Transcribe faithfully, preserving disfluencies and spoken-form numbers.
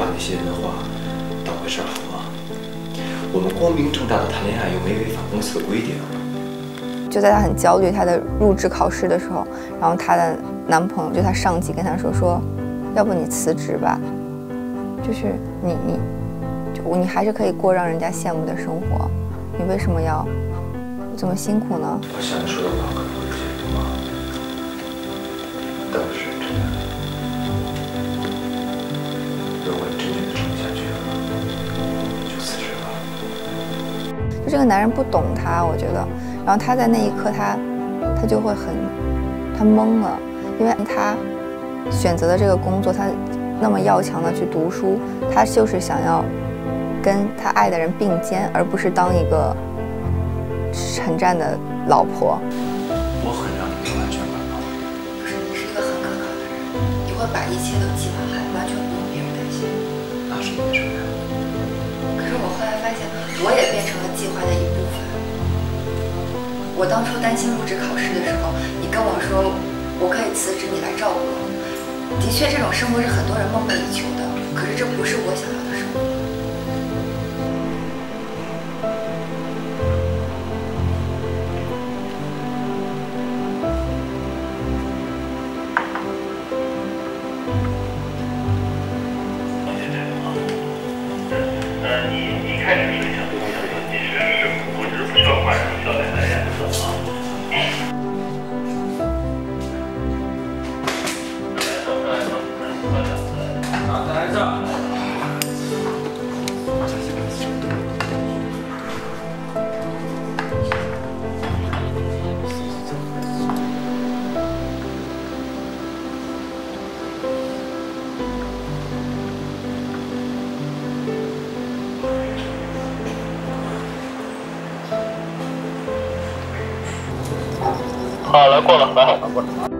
那些人的话当回事好吗？我们光明正大的谈恋爱，又没违反公司的规定。 就在她很焦虑她的入职考试的时候，然后她的男朋友就她上级跟她说说，要不你辞职吧，就是你你，就你还是可以过让人家羡慕的生活，你为什么要这么辛苦呢？ 我向你说的话可能会有些鲁莽，但我是真的。如果你真觉得撑不下去了，就辞职吧。 就这个男人不懂她，我觉得，然后他在那一刻他他就会很他懵了，因为他选择的这个工作，他那么要强的去读书，他就是想要跟他爱的人并肩，而不是当一个很战的老婆。 我很让你没完全感到。 可是你是一个很可靠的人，你会把一切都计划好，完全不用别人担心。 那是因为什么呀？ 可是我后来发现，我也变成了计划的一部分。我当初担心入职考试的时候，你跟我说我可以辞职，你来照顾我。的确，这种生活是很多人梦寐以求的，可是这不是我想要的生活。 呃，你一开始是想做这个，其实是我只是不需要换成教练的颜色啊。啊，再来一次。好，来过了，来，过了。